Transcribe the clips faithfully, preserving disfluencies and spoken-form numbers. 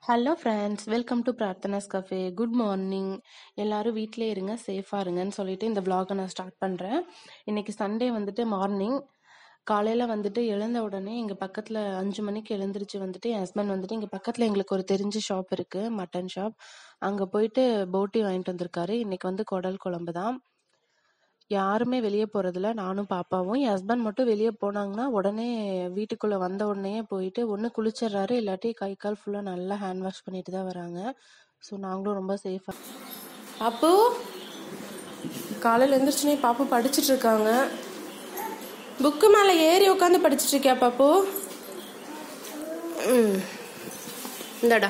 Hello friends, welcome to Prarthana's cafe. Good morning. எல்லாரும் வீட்டிலே இருங்க, சேஃபாக இருங்கன்னு சொல்லிட்டு இந்த vlog-அ நான் ஸ்டார்ட் பண்ணுறேன். இன்னைக்கு சண்டே வந்துட்டு மார்னிங் காலையில் வந்துட்டு எழுந்த உடனே எங்கள் பக்கத்தில் அஞ்சு மணிக்கு எழுந்திரிச்சு வந்துட்டு என் ஹஸ்பண்ட் வந்துட்டு இங்கே பக்கத்தில் எங்களுக்கு ஒரு தெரிஞ்ச ஷாப் இருக்குது, மட்டன் ஷாப். அங்கே போயிட்டு போட்டி வாங்கிட்டு வந்திருக்காரு. இன்னைக்கு வந்து குடல் குழம்பு தான். யாருமே வெளியே போகிறதில்ல, நானும் பாப்பாவும். என் ஹஸ்பண்ட் மட்டும் வெளியே போனாங்கன்னா உடனே வீட்டுக்குள்ளே வந்த உடனே போயிட்டு ஒன்று குளிச்சிடுறாரு, இல்லாட்டி கை கால் ஃபுல்லாக நல்லா ஹேண்ட் வாஷ் பண்ணிட்டு தான் வராங்க. ஸோ நாங்களும் ரொம்ப சேஃபாக. பாப்பு காலையில் எழுந்திரிச்சுனே பாப்பு படிச்சுட்டு இருக்காங்க. புக்கு மேலே ஏறி உட்காந்து படிச்சுட்டு இருக்கியா பாப்பு? ம் இந்தடா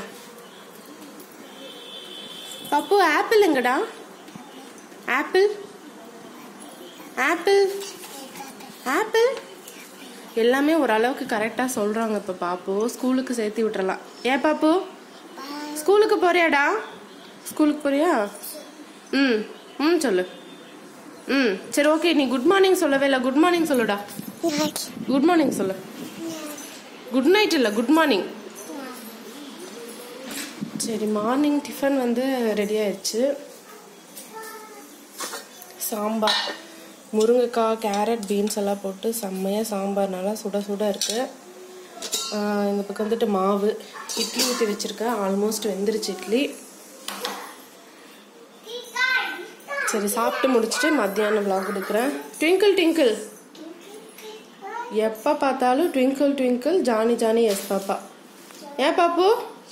பாப்பு. ஆப்பிள் எங்கடா? ஆப்பிள் ஆப்பிள் ஆப்பிள் எல்லாமே ஓரளவுக்கு கரெக்டாக சொல்கிறாங்க. இப்போ பாப்பு ஸ்கூலுக்கு சேர்த்து விட்டுறலாம். ஏன் பாப்பு ஸ்கூலுக்கு போறியாடா? ஸ்கூலுக்கு போறியா? ம் ம் சொல்லு. ம் சரி, ஓகே. நீ குட் மார்னிங் சொல்லவே இல்லை. குட் மார்னிங் சொல்லுடா. குட் மார்னிங் சொல்லு. குட் நைட் இல்லை, குட் மார்னிங். சரி, மார்னிங் டிஃபன் வந்து ரெடி ஆயிடுச்சு. சாம்பார், முருங்கைக்காய், கேரட், பீன்ஸ் எல்லாம் போட்டு செம்மையாக சாம்பார் நல்லா சுட சுட இருக்குது. இந்த பக்கம் வந்துட்டு மாவு இட்லி ஊற்றி வச்சுருக்கேன். ஆல்மோஸ்ட் வெந்துருச்சு இட்லி. சரி, சாப்பிட்டு முடிச்சுட்டு மத்தியானம் vlog எடுக்கிறேன். ட்விங்கிள் ட்விங்கிள், எப்போ பார்த்தாலும் twinkle twinkle, Johnny Johnny yes papa. ஏன் பாப்பு?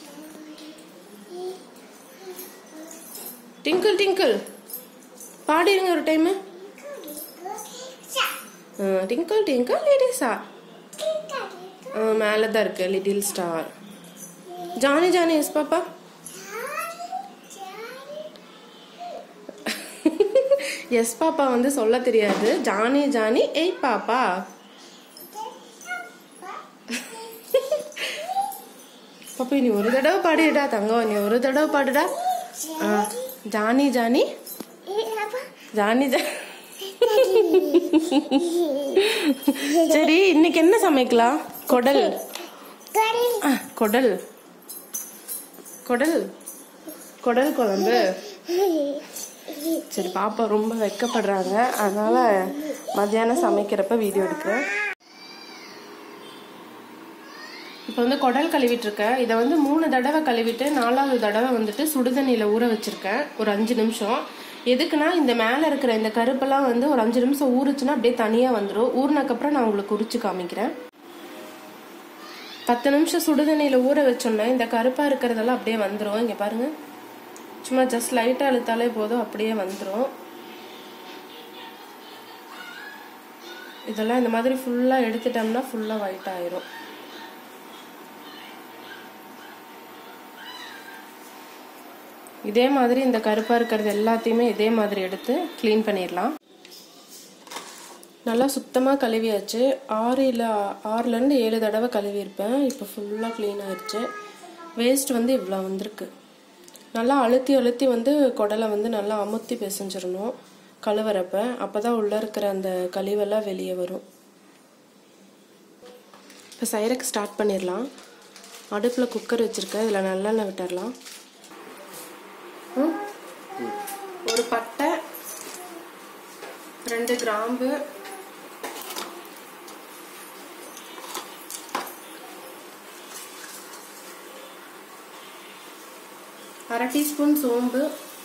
ட்விங்கிள் ட்விங்கிள் பாடிடுங்க ஒரு time. Twinkle twinkle little star. மேலே தான் இருக்கு little star. Johnny Johnny yes papa. Yes papa வந்து சொல்ல தெரியாது. ஜானி ஜானி ஏய் பாப்பா. பாப்பா நீ ஒரு தடவை பாடிடா தங்கம், நீ ஒரு தடவை பாடுடா. ஜானி ஜானி ஜானி ஜா சரி, இன்னைக்கு என்ன சமைக்கலாம்? குடல் குடல் குடல் குடல் குழம்பு. சரி, பாப்பா ரொம்ப வெக்கப்படுறாங்க, அதனால மத்தியானம் சமைக்கிறப்ப வீடியோ எடுக்கிறேன். இப்போ வந்து குடல் கழுவிட்டு இருக்கேன். இதை வந்து மூணு தடவை கழுவிட்டு நாலாவது தடவை வந்துட்டு சுடுதண்ணியில் ஊற வச்சிருக்கேன் ஒரு அஞ்சு நிமிஷம். எதுக்குன்னா இந்த மேலே இருக்கிற இந்த கருப்பெல்லாம் வந்து ஒரு அஞ்சு நிமிஷம் ஊறுச்சுன்னா அப்படியே தனியாக வந்துடும். ஊறினக்கப்புறம் நான் உங்களுக்கு உரிச்சு காமிக்கிறேன். பத்து நிமிஷம் சுடுதண்ணியில் ஊற வச்சோன்னே இந்த கருப்பாக இருக்கிறதெல்லாம் அப்படியே வந்துடும். இங்கே பாருங்க, சும்மா ஜஸ்ட் லைட்டாக அழுத்தாலே போதும், அப்படியே வந்துடும். இதெல்லாம் இந்த மாதிரி ஃபுல்லாக எடுத்துட்டோம்னா ஃபுல்லாக ஒயிட் ஆயிரும். இதே மாதிரி இந்த கருப்பாக இருக்கிறது எல்லாத்தையுமே இதே மாதிரி எடுத்து க்ளீன் பண்ணிடலாம். நல்லா சுத்தமாக கழுவியாச்சு. ஆறு இல்லை ஆறுலேருந்து ஏழு தடவை கழுவியிருப்பேன். இப்போ ஃபுல்லாக க்ளீன் ஆயிடுச்சு. வேஸ்ட் வந்து இவ்வளோ வந்திருக்கு. நல்லா அழுத்தி அழுத்தி வந்து குடலை வந்து நல்லா அமுத்தி பிசைஞ்சிடணும் கழுவுறப்ப. அப்போ தான் உள்ளே இருக்கிற அந்த கழிவெல்லாம் வெளியே வரும். இப்போ செய்யறதுக்கு ஸ்டார்ட் பண்ணிடலாம். அடுப்பில் குக்கர் வச்சுருக்கேன். இதில் நல்லெண்ணெய் விட்டுடலாம். ஒரு பட்டை, ரெண்டு கிராம்பு, அரை டீஸ்பூன் சோம்பு,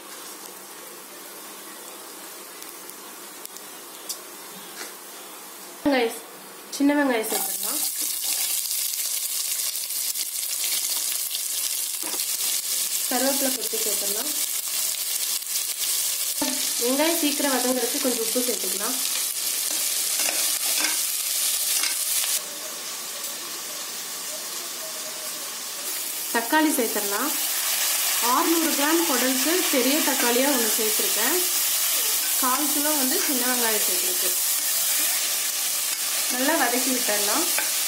வெங்காயம், சின்ன வெங்காயம் சேர்த்துக்கலாம். கருவேப்பிலை கொத்தி சேர்த்துக்கலாம். வெங்காயம் சீக்கிரம் வதங்கிறதுக்கு கொஞ்சம் உப்பு சேர்த்துக்கலாம். தக்காளி சேர்த்துடலாம். ஆறுநூறு கிராம் குடலுக்கு பெரிய தக்காளியாக ஒன்று சேர்த்துருக்கேன். கால் கிலோ வந்து சின்ன வெங்காயம் சேர்த்துருக்கு. நல்லா வதக்கி விட்டுடலாம்.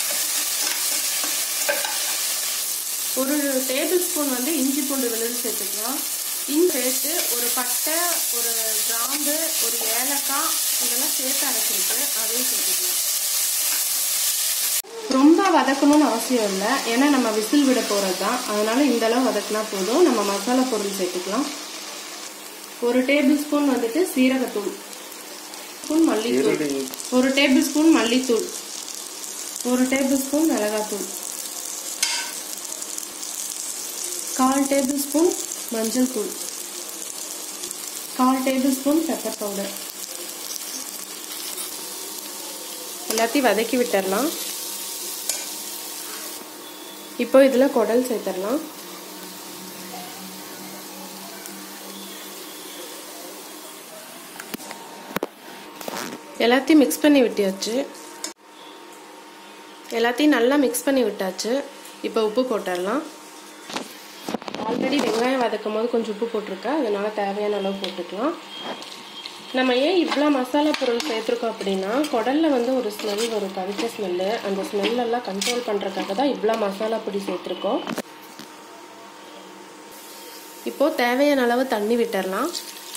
ஒரு டேபிள் ஸ்பூன் வந்து இஞ்சி பூண்டு விழுது சேர்த்துக்கலாம். இஞ்சி சேர்த்து ஒரு பட்டை, ஒரு கிராம்பு, ஒரு ஏலக்காய் இதெல்லாம் சேர்த்து அரைச்சிருக்கு, அதையும் சேர்த்துக்கலாம். ரொம்ப வதக்கணும்னு அவசியம் இல்லை, ஏன்னா நம்ம விசில் விட போகிறது தான். அதனால் இந்த அளவு வதக்கினா போதும். நம்ம மசாலா பொருள் சேர்த்துக்கலாம். ஒரு டேபிள் ஸ்பூன் வந்துட்டு சீரகத்தூள், ஸ்பூன் மல்லித்தூள், ஒரு டேபிள் ஸ்பூன் மல்லித்தூள், ஒரு டேபிள் ஸ்பூன் மிளகாத்தூள், கால் டேபிள் ஸ்பூன் மஞ்சள் தூள், கால் டேபிள் ஸ்பூன் பெப்பர் பவுடர். எல்லாத்தையும் வதக்கி விட்டுறலாம். இப்போ இதில் குடல் சேர்த்துடலாம். எல்லாத்தையும் மிக்ஸ் பண்ணி விட்டாச்சு. எல்லாத்தையும் நல்லா மிக்ஸ் பண்ணி விட்டாச்சு. இப்போ உப்பு போட்டுடலாம். ஆல்ரெடி வெங்காயம் வதக்கும் போது கொஞ்சம் உப்பு போட்டிருக்கேன், அதனால தேவையான அளவு போட்டுக்கலாம். நம்ம ஏன் இவ்வளோ மசாலா பொருள் சேர்த்துருக்கோம் அப்படின்னா, குடலில் வந்து ஒரு ஸ்மெல் வரும், கவிச்ச ஸ்மெல்லு. அந்த ஸ்மெல்லெல்லாம் கண்ட்ரோல் பண்ணுறதுக்காக தான் இவ்வளோ மசாலா பொடி சேர்த்துருக்கோம். இப்போது தேவையான அளவு தண்ணி விட்டுடலாம்.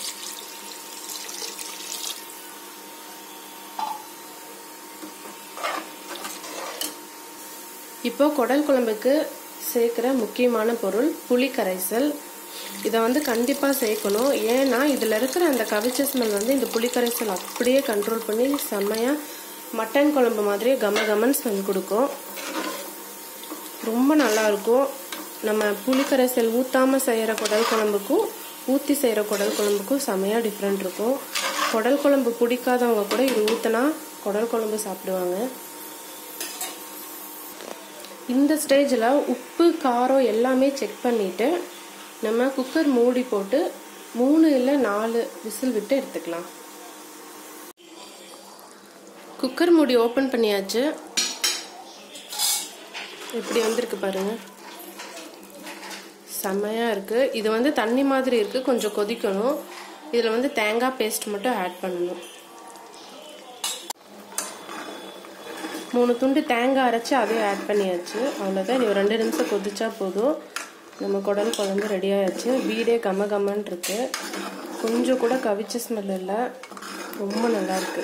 இப்போ குடல் குழம்புக்கு சேர்க்குற முக்கியமான பொருள் புளி கரைசல். இதை வந்து கண்டிப்பாக சேர்க்கணும். ஏன்னா இதில் இருக்கிற அந்த கவிச்ச ஸ்மெல் வந்து இந்த புளி கரைசல் அப்படியே கண்ட்ரோல் பண்ணி செம்மையாக மட்டன் குழம்பு மாதிரியே கம கமன் ஸ்மெல் கொடுக்கும். ரொம்ப நல்லாயிருக்கும். நம்ம புளி கரைசல் ஊற்றாமல் செய்கிற குடல் குழம்புக்கும் ஊற்றி செய்கிற குடல் குழம்புக்கும் செம்மையாக டிஃப்ரெண்ட் இருக்கும். குடல் குழம்பு பிடிக்காதவங்க கூட இது ஊற்றினா குடல் குழம்பு சாப்பிடுவாங்க. இந்த ஸ்டேஜில் உப்பு காரம் எல்லாமே செக் பண்ணிவிட்டு நம்ம குக்கர் மூடி போட்டு மூணு இல்லை நாலு விசில் விட்டு எடுத்துக்கலாம். குக்கர் மூடி ஓப்பன் பண்ணியாச்சு. எப்படி வந்திருக்கு பாருங்க, செம்மையாக இருக்குது. இது வந்து தண்ணி மாதிரி இருக்குது, கொஞ்சம் கொதிக்கணும். இதில் வந்து தேங்காய் பேஸ்ட் மட்டும் ஆட் பண்ணணும். மூணு துண்டு தேங்காய் அரைச்சி அதையும் ஆட் பண்ணியாச்சு. அவ்வளோதான். இது ரெண்டு நிமிஷம் கொதிச்சா போதும். நம்ம குடல் குழம்பு ரெடி ஆயாச்சு. வீடே கம கமன் இருக்கு. கொஞ்சம் கூட கவிச்ச ஸ்மெல் இல்லை, ரொம்ப நல்லா இருக்கு.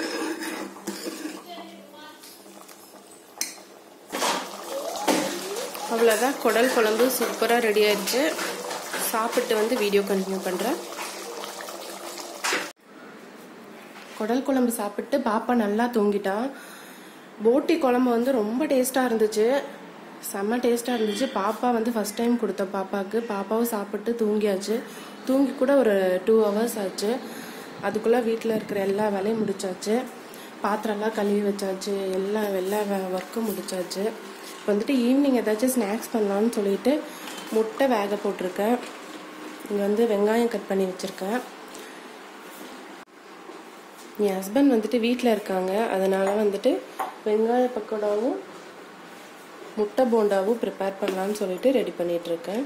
அவ்வளோதான், குடல் குழம்பு சூப்பராக ரெடி ஆயிடுச்சு. சாப்பிட்டு வந்து வீடியோ கண்டினியூ பண்ணுறேன். குடல் குழம்பு சாப்பிட்டு பாப்பா நல்லா தூங்கிட்டா. போட்டி குழம்பு வந்து ரொம்ப டேஸ்ட்டாக இருந்துச்சு, செம்ம டேஸ்ட்டாக இருந்துச்சு. பாப்பா வந்து ஃபஸ்ட் டைம் கொடுத்த பாப்பாவுக்கு. பாப்பாவும் சாப்பிட்டு தூங்கியாச்சு. தூங்கி கூட ஒரு டூ ஹவர்ஸ் ஆச்சு. அதுக்குள்ளே வீட்டில் இருக்கிற எல்லா வேலையும் முடிச்சாச்சு. பாத்திரம்லாம் கழுவி வச்சாச்சு, எல்லா எல்லா ஒர்க்கும் முடிச்சாச்சு. இப்போ வந்துட்டு ஈவினிங் ஏதாச்சும் ஸ்நாக்ஸ் பண்ணலான்னு சொல்லிட்டு முட்டை வேக போட்டிருக்கேன். இங்கே வந்து வெங்காயம் கட் பண்ணி வச்சுருக்கேன். என் ஹஸ்பண்ட் வந்துட்டு வீட்டில் இருக்காங்க, அதனால வந்துட்டு வெங்காய பக்கோடாவும் முட்டை போண்டாவும் ப்ரிப்பேர் பண்ணலான்னு சொல்லிட்டு ரெடி பண்ணிட்டு இருக்கேன்.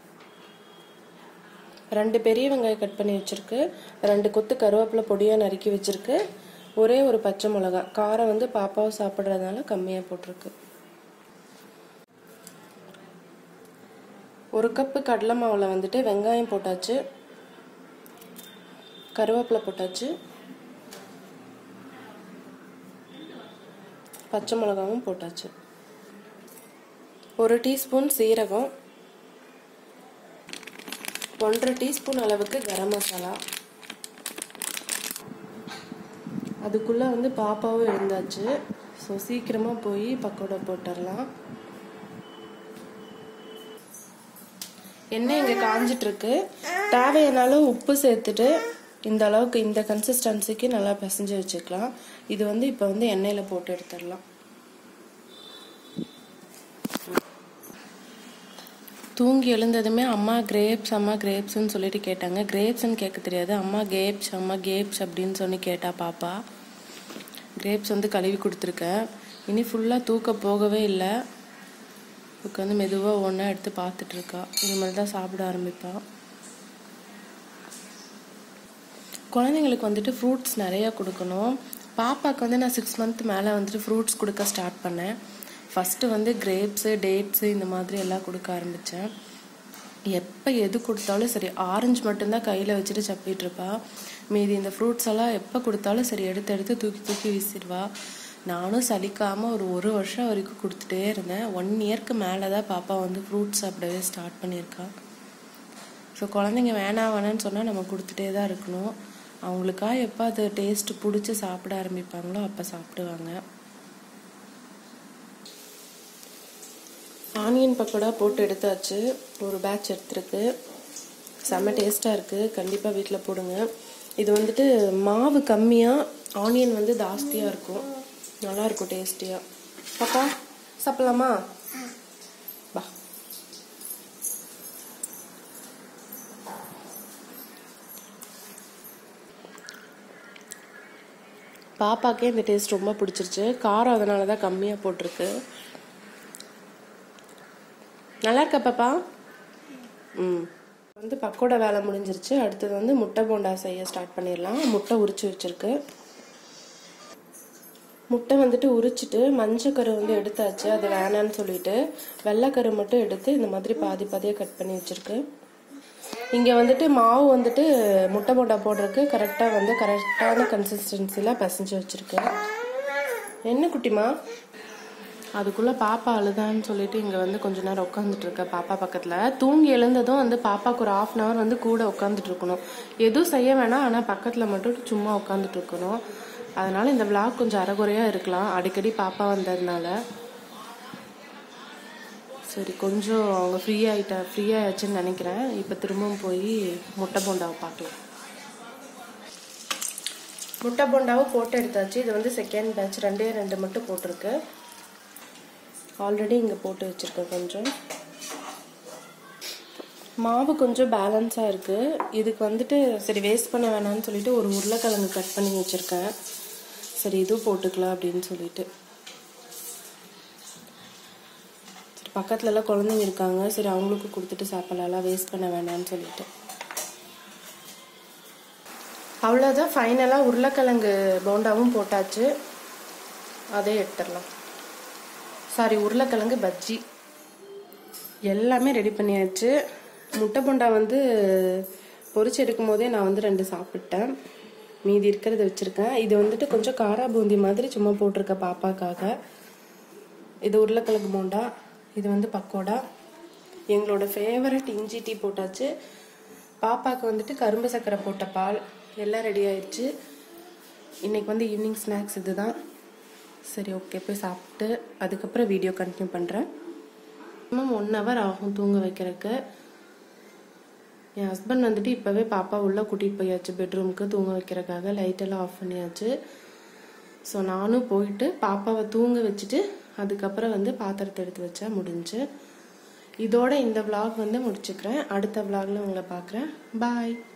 ரெண்டு பெரிய வெங்காயம் கட் பண்ணி வச்சிருக்கு, ரெண்டு கொத்து கருவேப்பிலை பொடியாக நறுக்கி வச்சிருக்கு, ஒரே ஒரு பச்சை மிளகா. காரம் வந்து பாப்பாவும் சாப்பிட்றதுனால கம்மியாக போட்டிருக்கு. ஒரு கப்பு கடலை மாவில் வந்துட்டு வெங்காயம் போட்டாச்சு, கருவேப்பிலை போட்டாச்சு, பச்சை மிளகாவும் போட்டாச்சு. ஒரு டீஸ்பூன் சீரகம், ஒன்றரை டீஸ்பூன் அளவுக்கு கரம் மசாலா. அதுக்குள்ளே வந்து பாப்பாவும் எழுந்தாச்சு. ஸோ சீக்கிரமாக போய் பக்கோடா போட்டுடலாம். எண்ணெய் இங்கே காஞ்சிட்ருக்கு. தேவையானாலும் உப்பு சேர்த்துட்டு இந்த அளவுக்கு இந்த கன்சிஸ்டன்சிக்கு நல்லா பிசைஞ்சு வச்சுக்கலாம். இது வந்து இப்போ வந்து எண்ணெயில் போட்டு எடுத்துடலாம். தூங்கி எழுந்ததுமே அம்மா கிரேப்ஸ் அம்மா கிரேப்ஸ்ன்னு சொல்லிட்டு கேட்டாங்க. கிரேப்ஸ்ன்னு கேட்க தெரியாது, அம்மா கேப்ஸ் அம்மா கேப்ஸ் அப்படின்னு சொல்லி கேட்டா பாப்பா. கிரேப்ஸ் வந்து கழுவி கொடுத்துருக்கேன். இனி ஃபுல்லாக தூக்க போகவே இல்லை. உட்காந்து மெதுவாக ஒன்றா எடுத்து பார்த்துட்டு இருக்கா. இனிமேல் தான் சாப்பிட ஆரம்பிப்பா. குழந்தைங்களுக்கு வந்துட்டு ஃப்ரூட்ஸ் நிறையா கொடுக்கணும். பாப்பாவுக்கு வந்து நான் சிக்ஸ் மந்த் மேலே வந்துட்டு ஃப்ரூட்ஸ் கொடுக்க ஸ்டார்ட் பண்ணேன். ஃபஸ்ட்டு வந்து கிரேப்ஸு டேட்ஸு இந்த மாதிரி எல்லாம் கொடுக்க ஆரம்பித்தேன். எப்போ எது கொடுத்தாலும் சரி, ஆரஞ்சு மட்டும்தான் கையில் வச்சுட்டு சப்பிகிட்ருப்பா. மீதி இந்த ஃப்ரூட்ஸ் எல்லாம் எப்போ கொடுத்தாலும் சரி எடுத்து எடுத்து தூக்கி தூக்கி வீசிடுவா. நானும் சலிக்காமல் ஒரு ஒரு வருஷம் வரைக்கும் கொடுத்துட்டே இருந்தேன். ஒன் இயர்க்கு மேலே தான் பாப்பா வந்து ஃப்ரூட்ஸ் சாப்பிடவே ஸ்டார்ட் பண்ணியிருக்கா. ஸோ குழந்தைங்க வேணாம் வேணான்னு சொன்னால் நம்ம கொடுத்துட்டே தான் இருக்கணும். அவங்களுக்கா எப்போ அது டேஸ்ட்டு பிடிச்சி சாப்பிட ஆரம்பிப்பாங்களோ அப்போ சாப்பிடுவாங்க. ஆனியன் பக்கோடா போட்டு எடுத்தாச்சு. ஒரு பேட்ச் எடுத்துருக்கு. செம்ம டேஸ்ட்டாக இருக்குது. கண்டிப்பாக வீட்டில் போடுங்க. இது வந்துட்டு மாவு கம்மியாக ஆனியன் வந்து ஜாஸ்தியாக இருக்கும். நல்லாயிருக்கும் டேஸ்டியாக. பாப்பா சாப்பிட்லாமா? பா பாப்பாக்கே இந்த டேஸ்ட் ரொம்ப பிடிச்சிருச்சு. காரம் அதனால தான் கம்மியாக போட்டிருக்கு. நல்லா இருக்கா பாப்பா? ம் வந்து பக்கோடா வேலை முடிஞ்சிருச்சு. அடுத்தது வந்து முட்டை போண்டா செய்ய ஸ்டார்ட் பண்ணிடலாம். முட்டை உரிச்சு வச்சிருக்கு. முட்டை வந்துட்டு உரிச்சிட்டு மஞ்சக்கரு வந்து எடுத்தாச்சு. அது வேணான்னு சொல்லிட்டு வெள்ளைக்கரு மட்டும் எடுத்து இந்த மாதிரி பாதி பாதியாக கட் பண்ணி வச்சிருக்கு. இங்கே வந்துட்டு மாவு வந்துட்டு முட்டை போண்டா போடுறதுக்கு கரெக்டாக வந்து கரெக்டான கன்சிஸ்டன்சியில் பிசைஞ்சு வச்சிருக்கு. என்ன குட்டிமா? அதுக்குள்ளே பாப்பா அழுதான்னு சொல்லிட்டு இங்கே வந்து கொஞ்ச நேரம் உட்காந்துட்டு இருக்க பாப்பா பக்கத்தில். தூங்கி எழுந்ததும் வந்து பாப்பாவுக்கு ஒரு ஆஃப் அன் ஹவர் வந்து கூட உட்காந்துட்டு இருக்கணும். எதுவும் செய்ய வேணாம், ஆனால் பக்கத்தில் மட்டும் சும்மா உட்காந்துட்டு இருக்கணும். அதனால இந்த விளாக் கொஞ்சம் அரைகுறையாக இருக்கலாம், அடிக்கடி பாப்பா வந்ததுனால. சரி, கொஞ்சம் அவங்க ஃப்ரீ ஆகிட்டா ஃப்ரீ ஆயிடுச்சுன்னு நினைக்கிறேன். இப்போ திரும்பவும் போய் முட்டை போண்டாவை பார்க்கலாம். முட்டை போண்டாவை போட்டு எடுத்தாச்சு. இது வந்து செகண்ட் பேட்ச், ரெண்டே ரெண்டு மட்டும் போட்டிருக்கு. ஆல்ரெடி இங்கே போட்டு வச்சுருக்கேன். கொஞ்சம் மாவு கொஞ்சம் பேலன்ஸாக இருக்குது. இதுக்கு வந்துட்டு சரி வேஸ்ட் பண்ண வேணான்னு சொல்லிட்டு ஒரு உருளைக்கிழங்கு கட் பண்ணி வச்சுருக்கேன். சரி இதுவும் போட்டுக்கலாம் அப்படின்னு சொல்லிட்டு. சரி பக்கத்துலலாம் குழந்தைங்க இருக்காங்க, சரி அவங்களுக்கு கொடுத்துட்டு சாப்பிடலாம், வேஸ்ட் பண்ண வேணான்னு சொல்லிட்டு. அவ்வளோதான், ஃபைனலாக உருளைக்கிழங்கு போண்டாவும் போட்டாச்சு. அதே எடுத்துடலாம். சாரி, உருளைக்கிழங்கு பஜ்ஜி எல்லாமே ரெடி பண்ணியாச்சு. முட்டை போண்டா வந்து பொரிச்சு எடுக்கும் போதே நான் வந்து ரெண்டு சாப்பிட்டேன். மீதி இருக்கிறத வச்சுருக்கேன். இது வந்துட்டு கொஞ்சம் காரா பூந்தி மாதிரி சும்மா போட்டிருக்க பாப்பாக்காக. இது உருளைக்கிழங்கு போண்டா. இது வந்து பக்கோடா. எங்களோட ஃபேவரட் இஞ்சி டீ போட்டாச்சு. பாப்பாவுக்கு வந்துட்டு கரும்பு சக்கரை போட்ட பால் எல்லாம் ரெடி ஆயிடுச்சு. இன்னைக்கு வந்து ஈவினிங் ஸ்நாக்ஸ் இதுதான். சரி ஓகே, போய் சாப்பிட்டு அதுக்கப்புறம் வீடியோ கண்டினியூ பண்ணுறேன். இன்னும் ஒன் ஹவர் ஆகும் தூங்க வைக்கிறதுக்கு. என் ஹஸ்பண்ட் வந்துட்டு இப்போவே பாப்பா உள்ளே கூட்டிகிட்டு போயாச்சு பெட்ரூமுக்கு தூங்க வைக்கிறதுக்காக. லைட்டெல்லாம் ஆஃப் பண்ணியாச்சு. ஸோ நானும் போயிட்டு பாப்பாவை தூங்க வச்சுட்டு அதுக்கப்புறம் வந்து பாத்திரத்தை எடுத்து வச்சா முடிஞ்சு. இதோட இந்த விளாக் வந்து முடிச்சுக்கிறேன். அடுத்த விளாகில் உங்களை பார்க்குறேன். பாய்.